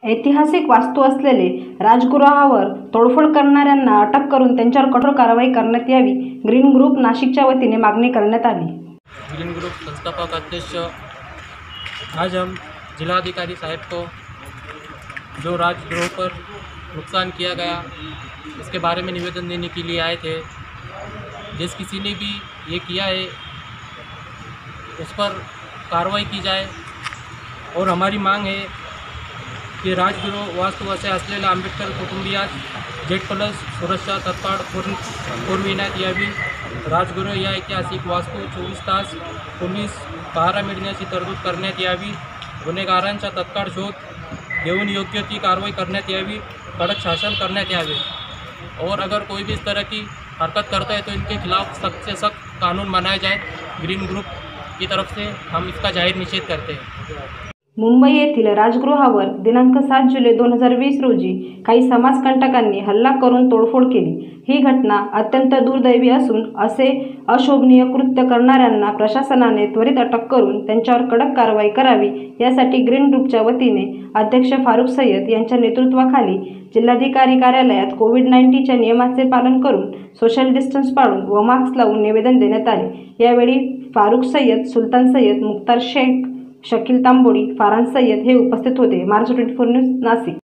ऐतिहासिक वास्तू असलेले राजगृहावर तोडफोड करणाऱ्यांना अटक करून त्यांच्यावर कठोर कारवाई करण्यात यावी, ग्रीन ग्रुप नाशिकच्या वतीने मागणी करण्यात आली। ग्रीन ग्रुप संस्थापक अध्यक्ष, आज हम जिलाधिकारी साहब को जो राजगृह पर नुकसान किया गया इसके बारे में निवेदन देने के लिए आए थे। जिस किसी ने भी ये किया है उस पर कार्रवाई की जाए और हमारी मांग है की राजगृह वास्तू असे असलेल्या आंबेडकर कुटुंबियास Z+ सुरक्षा तत्काळ पुरविण्यात यावी। राजगृह या ऐतिहासिक वास्तू 24 तास पोलीस पहारा मिळण्याची तरतूद करण्यात यावी। गुन्हेगारांचा तत्काळ शोध घेऊन योग्य ती कार्रवाई करण्यात यावी, कड़क शासन करण्यात यावे और अगर कोई भी इस तरह की हरकत करता है तो इनके खिलाफ सख्त से सख्त कानून बनाया जाए। ग्रीन ग्रुप की तरफ से हम इसका जाहीर निषेध करते हैं। मुंबई येथील राजगृहावर दिनांक 7 जुलै 2020 रोजी काही समाजकंटकांनी हल्ला करून तोडफोड केली। ही घटना अत्यंत दुर्दैवी असून असे अशोभनीय कृत्य करणाऱ्यांना प्रशासनाने त्वरित अटक करून त्यांच्यावर कडक कारवाई करावी, यासाठी ग्रीन ग्रुपच्या वतीने अध्यक्ष फारुख सय्यद यांच्या नेतृत्वाखाली जिल्हाधिकारी कार्यालयात कोविड-19च्या नियमाचे पालन करून सोशल डिस्टन्स पाळून व मास्क लावून निवेदन देण्यात आले। यावेळी फारुख सय्यद, सुलतान सय्यद, मुख्तार शेख, शकील तांबोळी, फरहान सय्यद हे उपस्थित होते। महाराष्ट्र 24 न्यूज, नाशिक।